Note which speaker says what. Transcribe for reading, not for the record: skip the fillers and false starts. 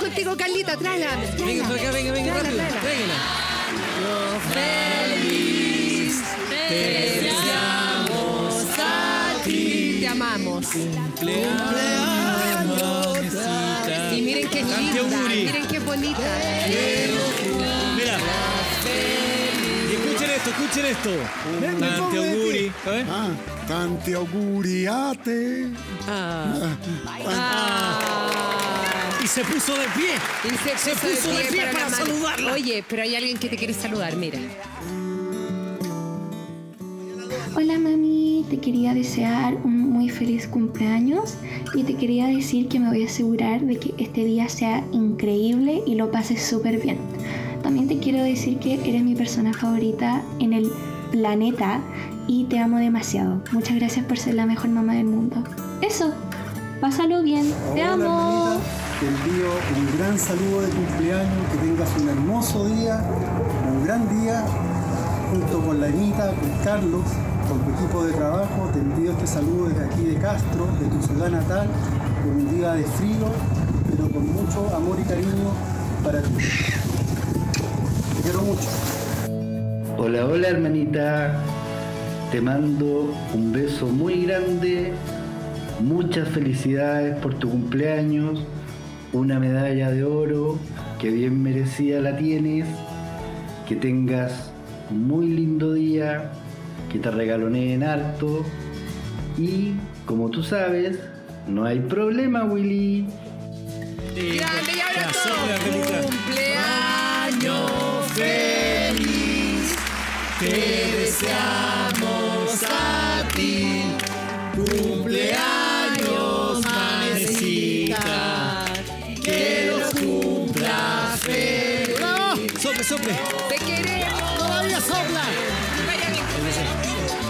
Speaker 1: contigo, Carlita, tráela.
Speaker 2: Venga, por acá, venga, rápido. Tráigala.
Speaker 1: Feliz te deseamos a ti. Te amamos.
Speaker 2: Cumpleaños.
Speaker 1: Y miren qué linda, miren qué bonita.
Speaker 2: Mira. Y escuchen esto. Tanti auguri.
Speaker 3: Tanti auguriate.
Speaker 2: Y se puso de pie. Se puso de pie para saludarla.
Speaker 1: Oye, pero hay alguien que te quiere saludar, mira.
Speaker 4: Hola mami, te quería desear un muy feliz cumpleaños y te quería decir que me voy a asegurar de que este día sea increíble y lo pases súper bien. También te quiero decir que eres mi persona favorita en el planeta y te amo demasiado. Muchas gracias por ser la mejor mamá del mundo. Eso, pásalo bien, te amo.
Speaker 3: Hermanita, te envío un gran saludo de cumpleaños, que tengas un hermoso día, un gran día, junto con la Anita, con Carlos, con tu equipo de trabajo. Te envío este saludo desde aquí de Castro, de tu ciudad natal, con un día de frío, pero con mucho amor y cariño para ti. Te quiero mucho.
Speaker 5: Hola, hola hermanita, te mando un beso muy grande, muchas felicidades por tu cumpleaños, una medalla de oro que bien merecida la tienes, que tengas un muy lindo día, que te regaloneen harto y como tú sabes, no hay problema, Willy.
Speaker 1: Grande y ahora todo.
Speaker 2: Cumpleaños feliz, te deseamos a ti. Cumpleaños, Manecita, que lo cumplas feliz. ¡Sople!
Speaker 1: Te queremos.
Speaker 2: ¡Todavía sopla!
Speaker 1: Vaya bien.